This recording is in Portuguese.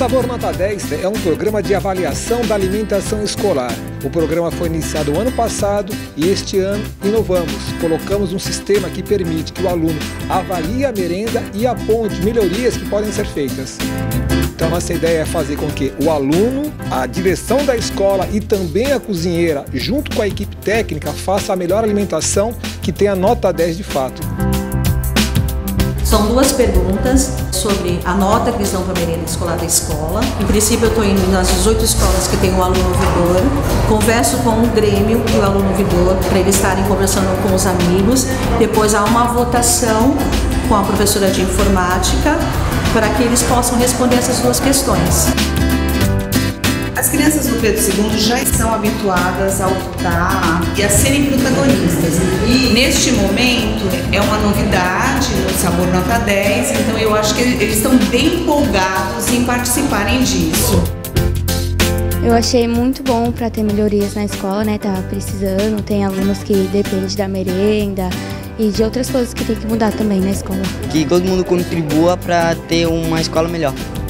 Sabor Nota 10 é um programa de avaliação da alimentação escolar. O programa foi iniciado ano passado e este ano inovamos. Colocamos um sistema que permite que o aluno avalie a merenda e aponte melhorias que podem ser feitas. Então, nossa ideia é fazer com que o aluno, a direção da escola e também a cozinheira, junto com a equipe técnica, faça a melhor alimentação que tenha nota 10 de fato. São duas perguntas sobre a nota que eles dão para a merenda escolar da escola. Em princípio, eu estou indo nas 18 escolas que tem o aluno ouvidor, converso com o Grêmio e o aluno ouvidor para eles estarem conversando com os amigos. Depois há uma votação com a professora de informática para que eles possam responder essas duas questões. As crianças do Pedro II já estão habituadas a optar e a serem protagonistas. E neste momento é uma novidade no Sabor Nota 10, então eu acho que eles estão bem empolgados em participarem disso. Eu achei muito bom para ter melhorias na escola, né? Tava precisando, tem alunos que dependem da merenda e de outras coisas que tem que mudar também na escola. Que todo mundo contribua para ter uma escola melhor.